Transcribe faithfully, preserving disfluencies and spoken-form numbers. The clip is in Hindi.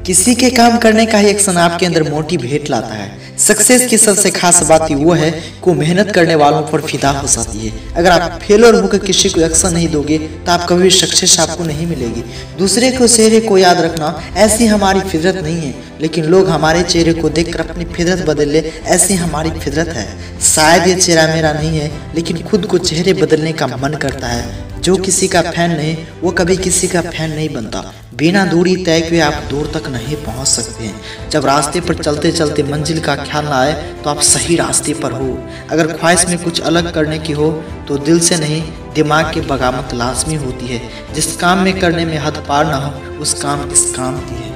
किसी के काम करने का ही एक्शन आपके अंदर मोटिवेट लाता है। सक्सेस की सबसे खास बात ही वो है कि वो मेहनत करने वालों पर फिदा हो जाती है। अगर आप फेलियर होकर किसी को एक्शन नहीं दोगे तो आप कभी सक्सेस आपको नहीं मिलेगी। दूसरे के चेहरे को याद रखना ऐसी हमारी फितरत नहीं है, लेकिन लोग हमारे चेहरे को देखकर अपनी फितरत बदल ले ऐसी हमारी फितरत है। शायद ये चेहरा मेरा नहीं है, लेकिन खुद को चेहरे बदलने का मन करता है। जो किसी का फैन नहीं वो कभी किसी का फैन नहीं बनता। बिना दूरी तय किए आप दूर तक नहीं पहुंच सकते हैं। जब रास्ते पर चलते चलते मंजिल का ख्याल ना आए तो आप सही रास्ते पर हो। अगर ख्वाहिश में कुछ अलग करने की हो तो दिल से नहीं दिमाग की बगावत लाजमी होती है। जिस काम में करने में हद पार ना हो उस काम किस काम की है।